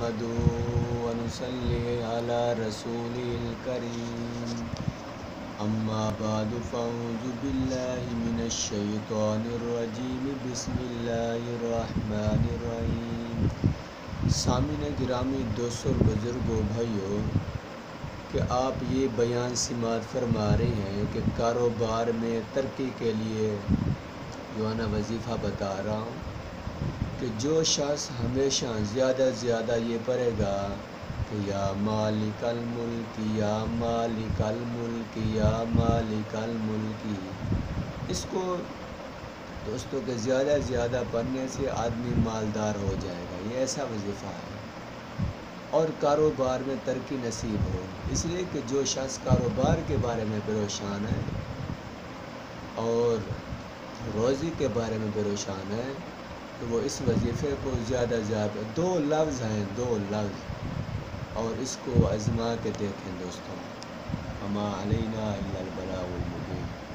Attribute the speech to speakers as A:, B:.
A: نحمده ونصلي على رسوله الكريم أما بعد فأعوذ بالله من الشيطان الرجيم بسم الله الرحمن الرحيم۔ سامعین گرامی، دوستوں، بزرگوں، بھائیوں، کہ آپ یہ بیان سماعت فرما رہے ہیں کہ کاروبار میں ترقی کے لیے جو ہے نا وظیفہ بتا رہا ہوں کہ جو شخص ہمیشہ زیادہ یہ پڑھے گا کہ یا مالک الملک یا مالک الملک یا مالک الملک، اس کو دوستوں کے زیادہ پڑھنے سے آدمی مالدار ہو جائے گا۔ یہ ایسا وظیفہ ہے اور کاروبار میں ترقی نصیب ہو، اس لیے کہ جو شخص کاروبار کے بارے میں پریشان ہے اور روزی کے بارے میں پریشان ہے تو وہ اس وظیفے کو زیادہ دو لفظ اور اس کو آزما کے دیکھیں دوستوں۔ وما علینا الا البلاغ المبین۔